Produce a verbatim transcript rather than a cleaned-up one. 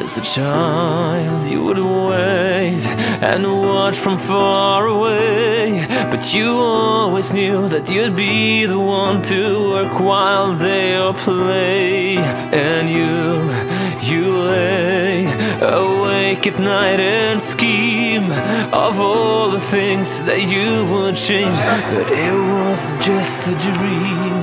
As a child you would wait and watch from far away, but you always knew that you'd be the one to work while they all play. And you, you lay awake at night and scheme of all the things that you would change, but it was just a dream.